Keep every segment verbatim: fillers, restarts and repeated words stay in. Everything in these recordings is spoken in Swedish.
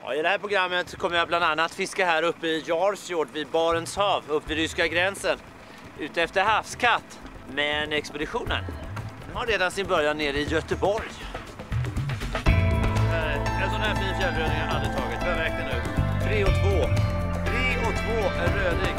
Ja, i det här programmet kommer jag bland annat fiska här uppe i Jarfjord vid Barents hav, upp vid ryska gränsen. Ute efter havskatt. Men expeditionen har redan sin början nere i Göteborg. En sån här fin fjällröding har jag aldrig tagit. Vad räknar nu? tre och två. tre och två är röding.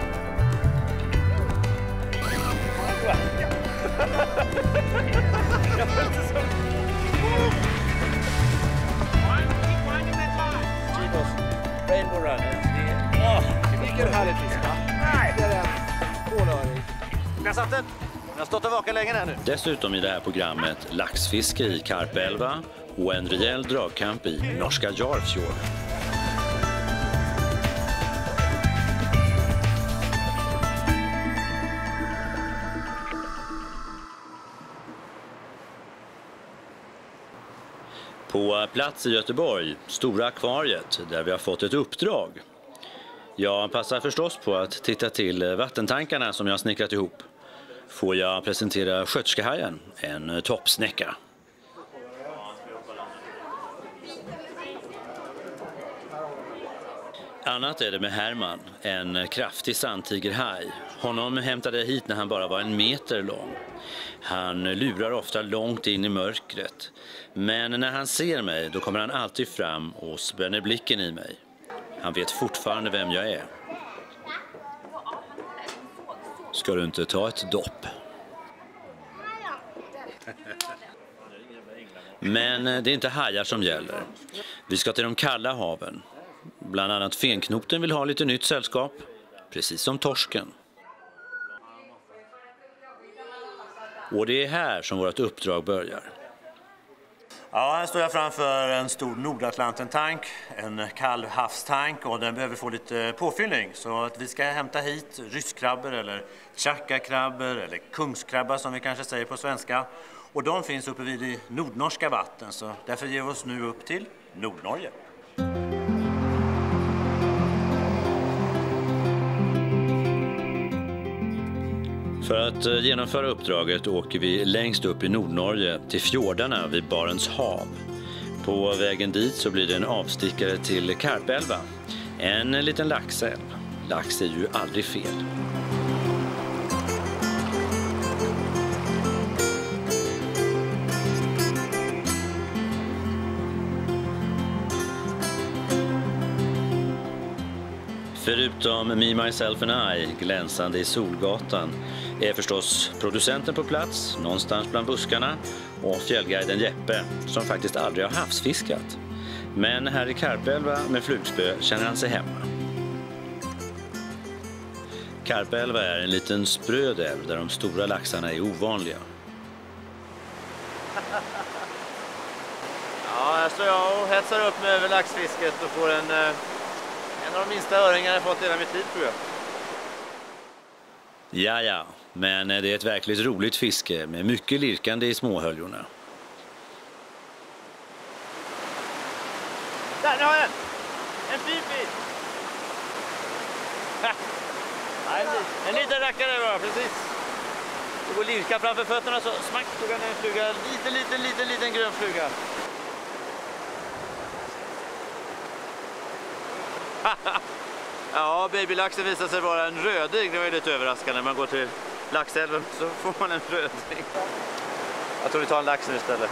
Rainbow Run. Vilken härlig fisk, va? Nej, det är en ålöring. Jag satt den. Jag har stått och vakat länge här nu. Dessutom i det här programmet laxfiske i Karpälva och en rejäl dragkamp i norska Jarfjord. På plats i Göteborg, Stora akvariet, där vi har fått ett uppdrag. Jag passar förstås på att titta till vattentankarna som jag snickrat ihop. Får jag presentera sköterskehajen, en toppsnäcka. Annat är det med Herman, en kraftig sandtigerhaj. Honom hämtade jag hit när han bara var en meter lång. Han lurar ofta långt in i mörkret. Men när han ser mig, då kommer han alltid fram och spänner blicken i mig. Han vet fortfarande vem jag är. Ska du inte ta ett dopp? Men det är inte hajar som gäller. Vi ska till de kalla haven. Bland annat fenknoten vill ha lite nytt sällskap. Precis som torsken. Och det är här som vårt uppdrag börjar. Ja, här står jag framför en stor Nordatlanten-tank, en kall havstank, och den behöver få lite påfyllning. Så att vi ska hämta hit rysskrabbor eller tjackakrabbor eller kungskrabbar som vi kanske säger på svenska. Och de finns uppe vid i nordnorska vatten, så därför ger vi oss nu upp till Nordnorge. För att genomföra uppdraget åker vi längst upp i Nordnorge till fjordarna vid Barents hav. På vägen dit så blir det en avstickare till Karpälva, en liten laxälv. Lax är ju aldrig fel. Förutom Me, Myself and I, glänsande i Solgatan, är förstås producenten på plats, någonstans bland buskarna, och fjällguiden Jeppe, som faktiskt aldrig har havsfiskat. Men här i Karpälva med flugspö känner han sig hemma. Karpälva är en liten spröd älv där de stora laxarna är ovanliga. Ja, här står jag och hetsar upp mig över laxfisket och får en... En av de minsta öringar jag fått hela mitt liv, tror jag. Ja, ja. Men det är ett verkligt roligt fiske med mycket lirkande i småhöljorna. Där, nu har jag en! En fin fisk! En liten rackare bara, precis. Det går lirka framför fötterna så smack tog han en fluga. Liten, liten, liten, liten grön fluga. Ja, babylaxen visar sig vara en röding. Det var ju lite överraskande. När man går till laxälven så får man en röding. Jag tror vi tar en lax nu istället.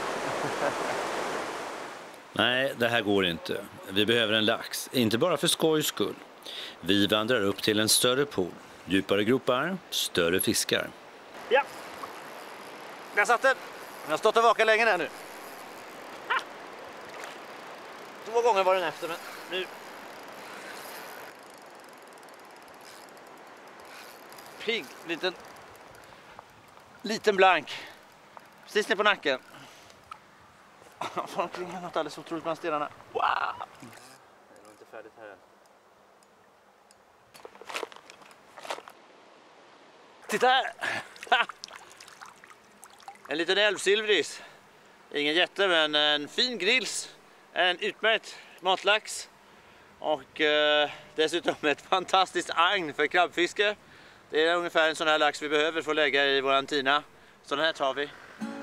Nej, det här går inte. Vi behöver en lax. Inte bara för skojs skull. Vi vandrar upp till en större pool. Djupare gropar, större fiskar. Ja, jag satt den. Jag har stått och vakat länge här nu. Ha! Två gånger var den efter, men nu... Pigg, liten, liten blank. Precis ner på nacken. Fan, klingar något alldeles otroligt bland stenarna. Wow! Det är nog inte färdigt här än. Titta här! Ha! En liten älvsilvris. Ingen jätte, men en fin grills. En utmärkt matlax. Och eh, dessutom ett fantastiskt agn för krabbfiske. Det är ungefär en sån här lax vi behöver för att lägga i våran tina. Så den här tar vi.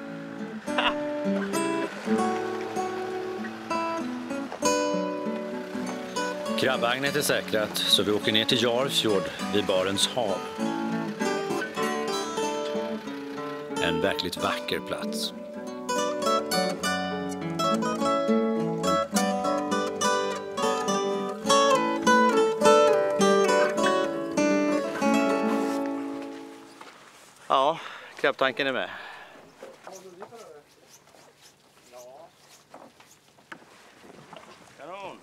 Ha! Krabbagnet är säkrat så vi åker ner till Jarfjord vid Barents hav. En verkligt vacker plats. Ja, krabbtanken är med. Kanon.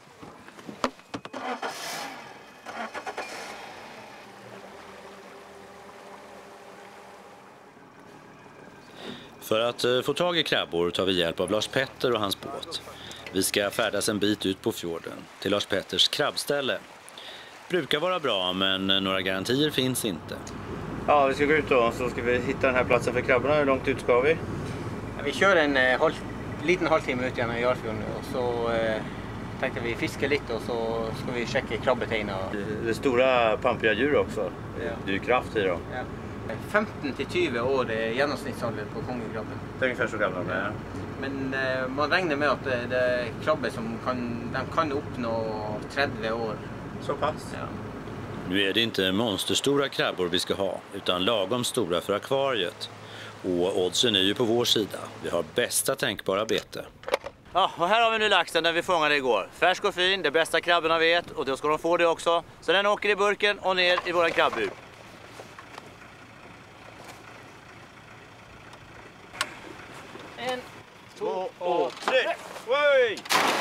För att eh, få tag i krabbor tar vi hjälp av Lars Petter och hans båt. Vi ska färdas en bit ut på fjorden till Lars Petters krabbställe. Brukar vara bra, men några garantier finns inte. Ja, vi ska gå ut då, så ska vi hitta den här platsen för krabborna. Hur långt ut ska vi? Ja, vi kör en eh, halv, liten halvtimme ut genom Jarfjorden och så eh, tänkte vi fiska lite och så ska vi checka krabbeteina. Det, det är stora pampiga djur också. Ja. Det är ju kraft i dem. Ja. femton till tjugo år är genomsnittsålder på kongekrabben. Det är ungefär så gamla de är. Men eh, man räknar med att det, det är krabbor som kan, de kan uppnå trettio år. Så pass? Ja. Nu är det inte monsterstora krabbor vi ska ha, utan lagom stora för akvariet. Och oddsen är ju på vår sida. Vi har bästa tänkbara bete. Ja, och här har vi nu laxen den vi fångade igår. Färsk och fin, det bästa krabborna vet, och då ska de få det också. Så den åker i burken och ner i våra krabbur. En, två och tre. Oj!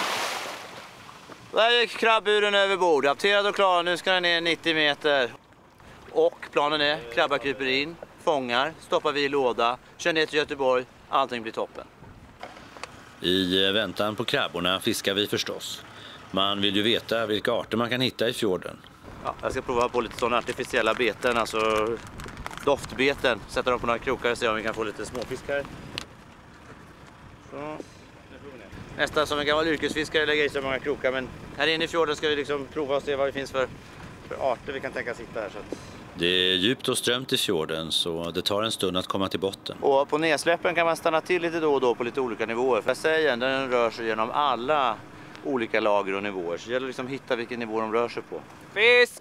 Där gick krabburen över bord. Apterad och klar. Nu ska den ner nittio meter. Och planen är, krabbar kryper in, fångar, stoppar vi i låda, kör ner till Göteborg. Allting blir toppen. I väntan på krabborna fiskar vi förstås. Man vill ju veta vilka arter man kan hitta i fjorden. Ja, jag ska prova på lite sådana artificiella beten, alltså doftbeten. Sätta dem på några krokar och se om vi kan få lite småfiskar. Så. Nästan som en gammal yrkesfiskare lägger i så många krokar, men här inne i fjorden ska vi liksom prova och se vad det finns för, för arter vi kan tänka sitta här. Så att... Det är djupt och strömt i fjorden, så det tar en stund att komma till botten. Och på nedsläppen kan man stanna till lite då och då på lite olika nivåer. För sägen, den rör sig genom alla olika lager och nivåer. Så det gäller liksom att hitta vilken nivå de rör sig på. fisk!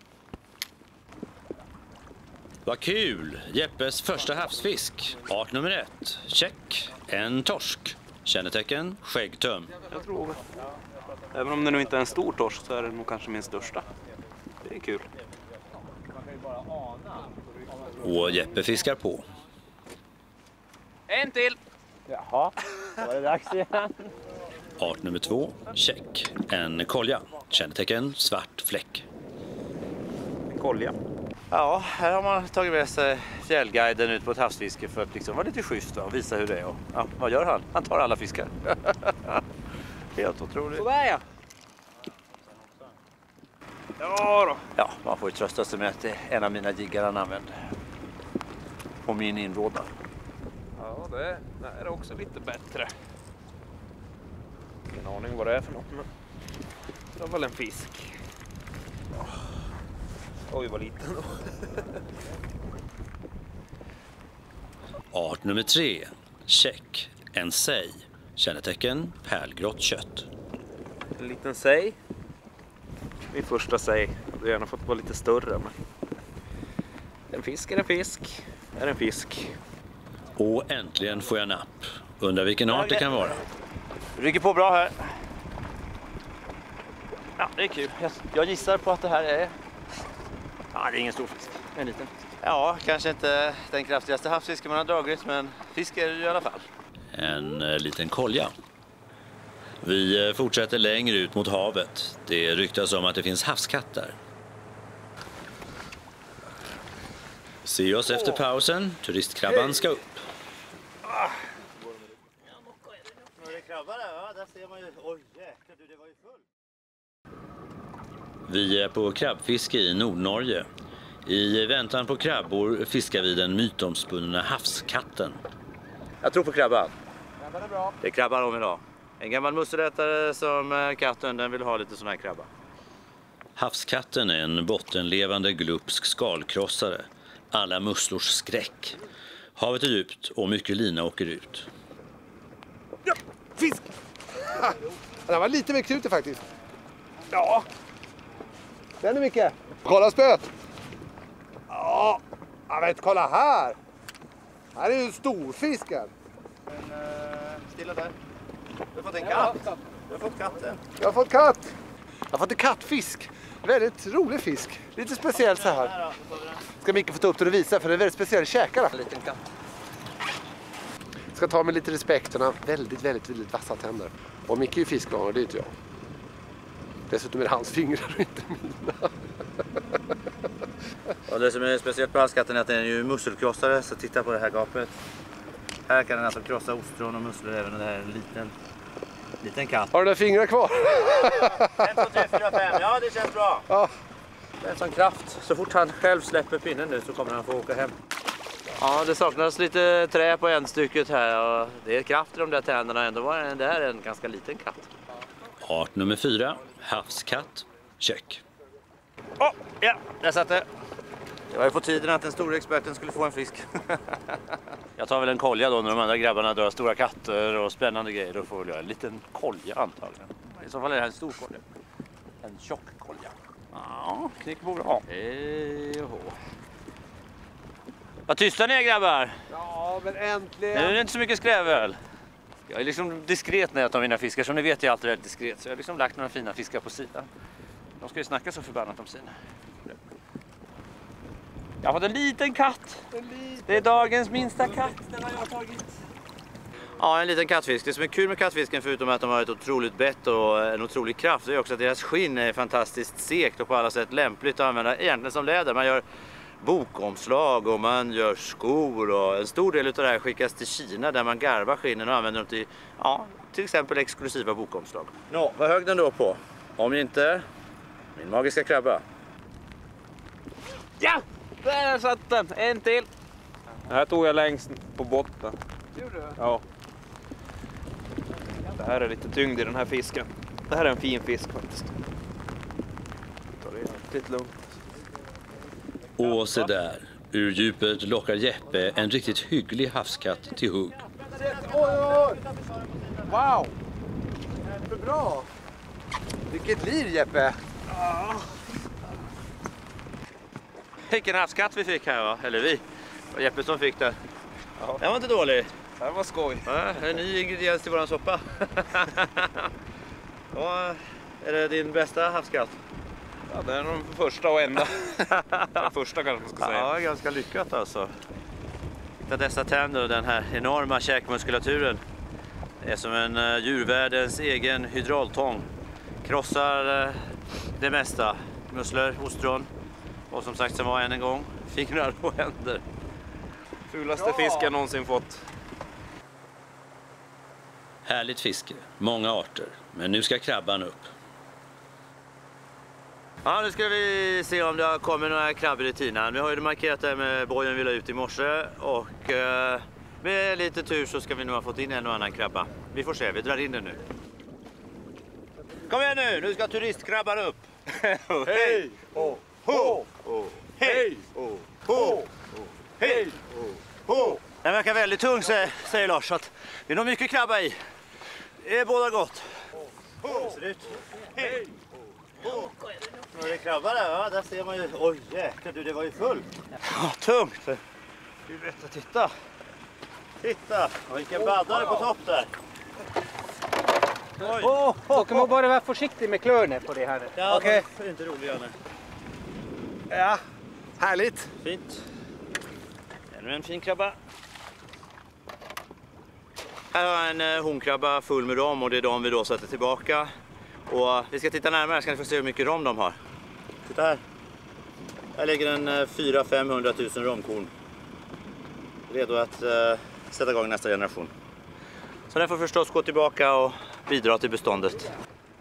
Vad kul! Jeppes första havsfisk. Art nummer ett. Check. En torsk. Kännetecken. Skäggtöm. Jag tror det. Även om det nu inte är en stor torsk så är det nog kanske min största. Det är kul. Och Jeppe fiskar på. En till! Jaha, då var det dags igen. Art nummer två. Check. En kolja. Kännetecken. Svart fläck. En kolja. Ja, här har man tagit med sig fjällguiden ut på ett havsfiske för att liksom vara lite schysst och visa hur det är. Och, ja, vad gör han? Han tar alla fiskar. Helt otroligt. Sådär ja! Ja då. Ja, man får ju trösta sig med att det är en av mina jiggar han använder. På min inrådan. Ja, det, det är också lite bättre. Ingen aning vad det är för något, men det var väl en fisk. Ja. Oj, vad liten då. Art nummer tre. Check. En sej. Kännetecken. Pärlgrått kött. En liten sej. Min första sej. Jag hade gärna fått vara lite större, men en fisk är en fisk. Är en fisk. Och äntligen får jag napp. Undrar vilken art det kan vara. Rycker på bra här. Ja, det är kul. Jag, jag gissar på att det här är... Ja, det är ingen stor fisk. En liten. Ja, kanske inte den kraftigaste havsfisken man har dragit, men fisk är det i alla fall. En eh, liten kolja. Vi eh, fortsätter längre ut mot havet. Det ryktas om att det finns havskattar. Se oss efter pausen. Turistkrabban ska upp. Vi är på krabbfiske i Nordnorge. I väntan på krabbor fiskar vi den mytomspunna havskatten. Jag tror på krabban. Krabban är bra. Det är krabban om idag. En gammal musselätare som katten, den vill ha lite sån här krabba. Havskatten är en bottenlevande glupsk skalkrossare. Alla musslors skräck. Havet är djupt och mycket lina åker ut. Ja, fisk! Den var lite mer knutig faktiskt. Ja. Den är mycket. Kolla spöet. Ja, jag vet, kolla här. Här är ju en stor fisken. Men, uh, stilla där. Du har fått en katt. Du har fått katten. Jag har fått katt. Jag har fått en kattfisk. Väldigt rolig fisk. Lite speciell så här. Ska Mikael få ta upp det och visa, för det är väldigt speciell käkare. En liten katt. Ska ta med lite respekt. Den har väldigt, väldigt, väldigt vassa tänder. Och Mikael är ju fiskvan och det är inte jag. Dessutom är det hans fingrar och inte mina. Och det som är speciellt på havskatten är att den är ju musselkrossare, så titta på det här gapet. Här kan den alltså krossa ostron och musslor även, och det här är en liten, liten katt. Har du några fingrar kvar? ett, två, tre, fyra, fem. Ja, det känns bra. Ja. Det är en sån kraft. Så fort han själv släpper pinnen nu så kommer han få åka hem. Ja, det saknas lite trä på en stycket här och det är kraft i de där tänderna. Ändå var det där en ganska liten katt. Art nummer fyra, havskatt, check. Åh, oh, ja, där satt det. Det var ju på tiden att den stora experten skulle få en fisk. Jag tar väl en kolja då när de andra grabbarna drar stora katter och spännande grejer. Då får väl jag en liten kolja antagligen. I så fall är det här en stor kolja. En tjock kolja. Ja, knick på bra. Hej och hå. Vad tysta ni är, grabbar. Ja, men äntligen. Nu är det inte så mycket skrävel. Jag är liksom diskret när jag tar mina fiskar, så ni vet jag alltid väldigt diskret. Så jag har liksom lagt några fina fiskar på sidan. De ska ju snacka så förbannat om sina. Jag har fått en liten katt. En liten. Det är dagens minsta katt. Den har jag tagit. Ja, en liten kattfisk. Det som är kul med kattfisken, förutom att de har ett otroligt bett och en otrolig kraft, det är också att deras skinn är fantastiskt sekt och på alla sätt lämpligt att använda egentligen som läder. Man gör bokomslag och man gör skor, och en stor del av det här skickas till Kina där man garvar skinnen och använder dem till, ja, till exempel exklusiva bokomslag. Nå, vad hög den då på? Om inte min magiska krabba. Ja! Där satt den! En till! Det här tog jag längst på botten. Gjorde du? Ja. Det här är lite tyngd i den här fisken. Det här är en fin fisk faktiskt. Det är lite lugnt. Och så där, ur djupet lockar Jeppe en riktigt hygglig havskatt till hugg. Oj, oj! Wow! Det är bra! Vilket liv, Jeppe! Vilken havskatt vi fick här, va? Eller vi. Och Jeppe som fick det. Ja. Den var inte dålig. Det var skoj. Ja, en ny ingrediens till våran soppa. Ja, är det din bästa havskatt? Ja, det är nog första och enda. Den första kanske man ska säga. Ja, ganska lyckat alltså. Titta dessa tänder och den här enorma käkmuskulaturen. Det är som en djurvärldens egen hydraultång. Krossar det mesta. Musslor, ostron. Och som sagt, som var än en gång, fingrar och händer. Fulaste ja. fisk jag någonsin fått. Härligt fiske, många arter. Men nu ska krabban upp. Ja, nu ska vi se om det har kommit några krabbor i tinan. Vi har ju markerat där med bojen vi la ut i morse. Och eh, med lite tur så ska vi nog ha fått in en och annan krabba. Vi får se, vi drar in den nu. Kom igen nu, nu ska turistkrabban upp. Hej! Oh. Ho! Oh. Hej! Oh. Ho! Oh. Hej! Oh. Ho! Den verkar väldigt tung, säger, säger Lars. Så att det är nog mycket krabba i. Det är båda gott. Oh. Ser ut. Hej! Oh. Nu är det krabba där, va? Där ser man ju. Oj, jäklar du, det var ju fullt. Ja, tungt. Det är rätt att titta. Titta, och vilken baddare på topp där. Oj. Oh, oh, Då kan man bara vara försiktig med klörne på det här. Ja, okej. Det är inte roligt, Janne. Ja, härligt. Fint. Ännu en fin krabba. Här har jag en honkrabba full med rom och det är de vi då sätter tillbaka. Och vi ska titta närmare så kan ni få se hur mycket rom de har. Titta här. Här ligger en fyra till femhundra tusen romkorn. Redo att uh, sätta igång nästa generation. Så den får förstås gå tillbaka och bidra till beståndet.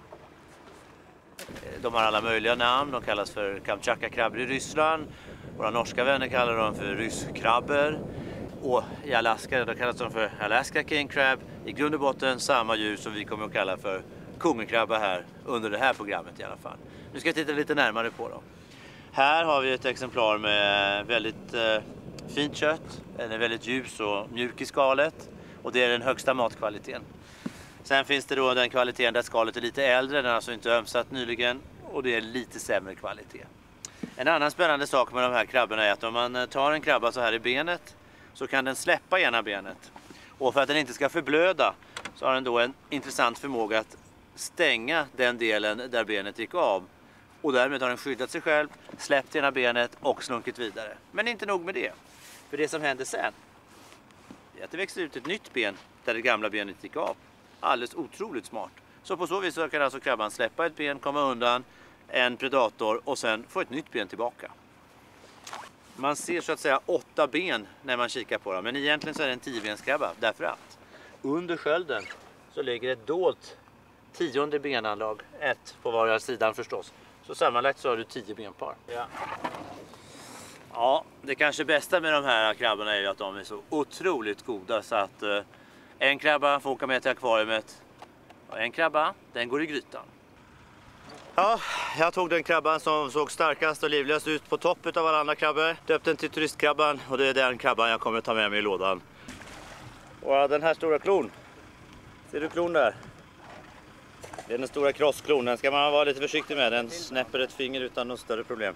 De har alla möjliga namn. De kallas för Kamchatka-krabbor i Ryssland. Våra norska vänner kallar dem för rysskrabbor. Och i Alaska då kallas de för Alaska King Crab. I grund och botten samma djur som vi kommer att kalla för kungekrabba här under det här programmet i alla fall. Nu ska jag titta lite närmare på dem. Här har vi ett exemplar med väldigt eh, fint kött. Den är väldigt ljus och mjuk i skalet. Och det är den högsta matkvaliteten. Sen finns det då den kvaliteten där skalet är lite äldre, den är alltså inte ömsatt nyligen och det är lite sämre kvalitet. En annan spännande sak med de här krabborna är att om man tar en krabba så här i benet så kan den släppa ena benet. Och för att den inte ska förblöda så har den då en intressant förmåga att stänga den delen där benet gick av. Och därmed har den skyddat sig själv, släppt ena benet och slunkit vidare. Men inte nog med det. För det som händer sen är att det växer ut ett nytt ben där det gamla benet gick av. Alldeles otroligt smart. Så på så vis så kan alltså krabban släppa ett ben, komma undan en predator och sen få ett nytt ben tillbaka. Man ser så att säga åtta ben när man kikar på dem, men egentligen så är det en tiobenskrabba därför att under skölden så ligger ett dolt tionde benanlag, ett på vardera sidan förstås. Så sammanlagt så har du tio benpar. Ja. Ja, det kanske bästa med de här krabborna är ju att de är så otroligt goda så att eh, en krabba får åka med till akvariet och en krabba, den går i grytan. Ja, jag tog den krabban som såg starkast och livligast ut på toppet av alla andra krabbor. Döpte den till turistkrabban och det är den krabban jag kommer att ta med mig i lådan. Och den här stora klon. Ser du klon där? Det är den stora krossklon. Den ska man vara lite försiktig med. Den snäpper ett finger utan något större problem.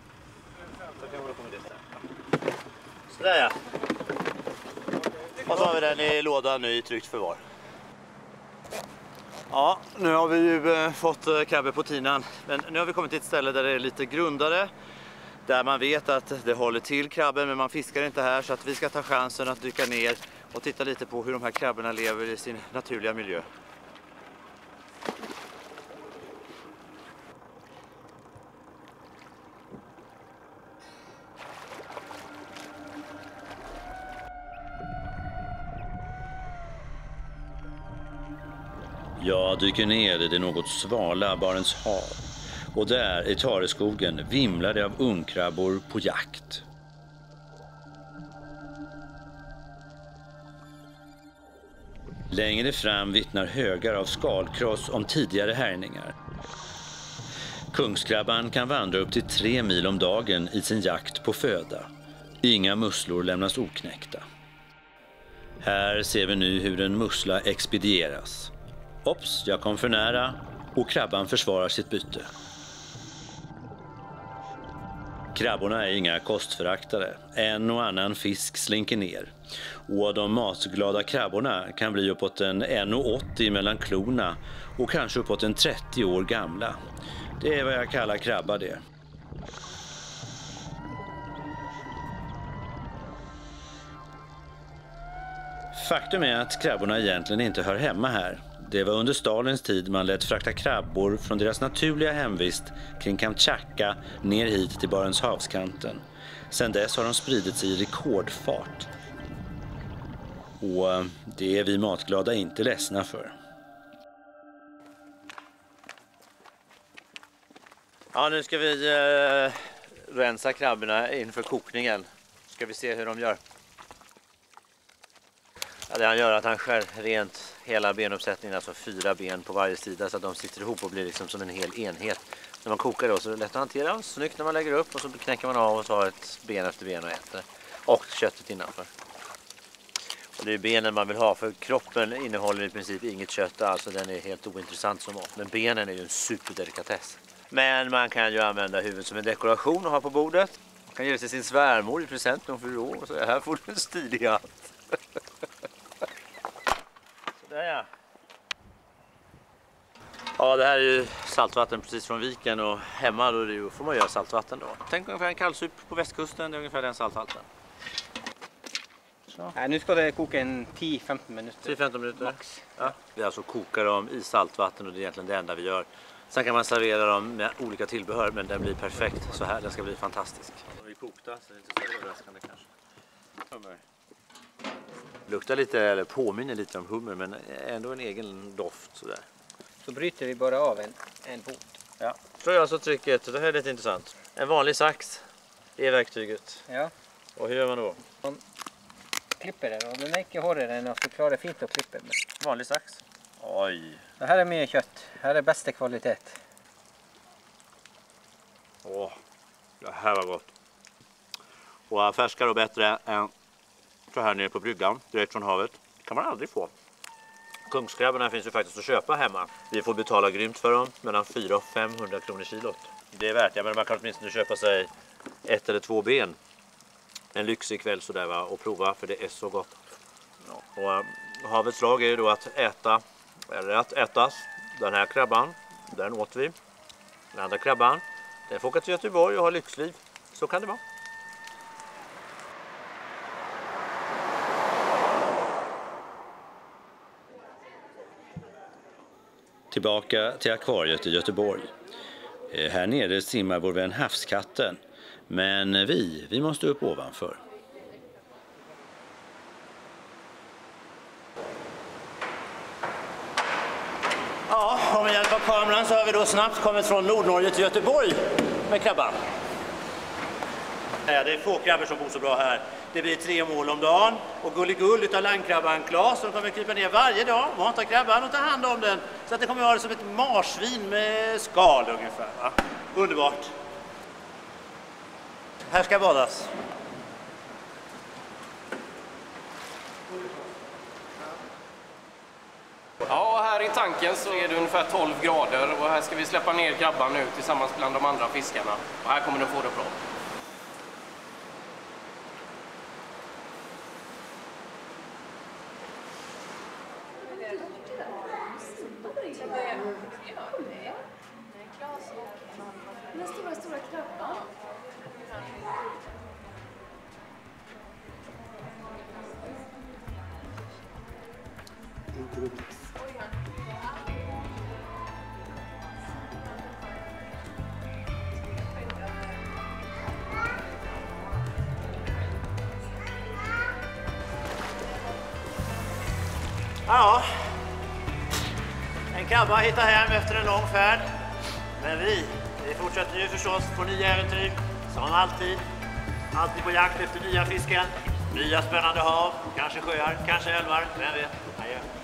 Sådär ja. Och så har vi den i lådan nu i tryggt förvar. Ja, nu har vi ju eh, fått eh, krabbor på tinan. Men nu har vi kommit till ett ställe där det är lite grundare. Där man vet att det håller till krabbor, men man fiskar inte här. Så att vi ska ta chansen att dyka ner och titta lite på hur de här krabborna lever i sin naturliga miljö. Jag dyker ner i det något svala Barents hav och där i Tareskogen vimlar det av ungkrabbor på jakt. Längre fram vittnar högar av skalkross om tidigare härningar. Kungskrabban kan vandra upp till tre mil om dagen i sin jakt på föda. Inga musslor lämnas oknäckta. Här ser vi nu hur en mussla expedieras. Ops, jag kom för nära och krabban försvarar sitt byte. Krabborna är inga kostföraktare. En och annan fisk slinker ner. Och de matglada krabborna kan bli uppåt en en komma åttio mellan klorna och kanske uppåt en trettio år gamla. Det är vad jag kallar krabba det. Faktum är att krabborna egentligen inte hör hemma här. Det var under Stalins tid man lät frakta krabbor från deras naturliga hemvist kring Kamtjatka ner hit till Barents havskanten. Sedan dess har de spridit sig i rekordfart. Och det är vi matglada inte ledsna för. Ja, nu ska vi eh, rensa krabborna inför kokningen. Ska vi se hur de gör. Ja, det han gör är att han skär rent hela benuppsättningen, alltså fyra ben på varje sida så att de sitter ihop och blir liksom som en hel enhet. När man kokar då så är det lätt att hantera, snyggt när man lägger upp och så knäcker man av och så har ett ben efter ben och äter. Och köttet innanför. Och det är benen man vill ha för kroppen innehåller i princip inget kött, alltså den är helt ointressant som mat. Men benen är ju en superdelikatess. Men man kan ju använda huvudet som en dekoration och ha på bordet. Man kan ge det till sin svärmor i present om fyra år och så här får du en stilig hatt. Sådär ja. Ja, det här är ju saltvatten precis från viken och hemma då, det får man göra saltvatten då. Tänk ungefär en kallsup på västkusten, det är ungefär den salthalten. Nej, nu ska det koka en tio till femton minuter. tio till femton minuter? Max. Ja. Vi alltså kokar dem i saltvatten och det är egentligen det enda vi gör. Sen kan man servera dem med olika tillbehör, men den blir perfekt så här, den ska bli fantastisk. De är kokta så det är inte så överraskande kanske. Hummer. Luktar lite, eller påminner lite om hummer, men ändå en egen doft sådär. Så bryter vi bara av en, en fot. Ja. Så är alltså trycket, det här är lite intressant. En vanlig sax, det är verktyget. Ja. Och hur gör man då? Man klipper den och den är inte hårdare än att du klarar fint att klippa med. Vanlig sax. Oj. Det här är mer kött. Här är bästa kvalitet. Åh, det här var gott. Och färskare och bättre än så här nere på bryggan, direkt från havet. Det kan man aldrig få. Kungskrabborna finns ju faktiskt att köpa hemma. Vi får betala grymt för dem, mellan fyra och femhundra kronor kilot. Det är värt, ja, men man kan åtminstone köpa sig ett eller två ben. En lyxig kväll sådär, va, och prova, för det är så gott. Ja. Och äh, havets lag är ju då att äta, eller att ätas. Den här krabban, den åt vi. Den andra krabban, den får åka till Göteborg och ha lyxliv. Så kan det vara. Tillbaka till akvariet i Göteborg. Här nere simmar vår vän havskatten. Men vi, vi måste upp ovanför. Ja, och med hjälp av kameran så har vi då snabbt kommit från Nordnorge till Göteborg med krabban. Det är få krabbor som bor så bra här. Det blir tre mål om dagen och gulligull utav landkrabban Klas som kommer krypa ner varje dag, mata krabban och ta hand om den. Så att det kommer att vara som ett marsvin med skal ungefär. Va? Underbart. Här ska badas. Ja, här i tanken så är det ungefär tolv grader och här ska vi släppa ner krabban nu tillsammans bland de andra fiskarna. Och här kommer den få det bra. Den stora, stora krabban. Ja, en krabba hittar hem efter en lång färd. Men vi, vi fortsätter ju förstås på nya äventyr, som alltid. Alltid på jakt efter nya fiskar, nya spännande hav, kanske sjöar, kanske älvar, vem vet. Adjö.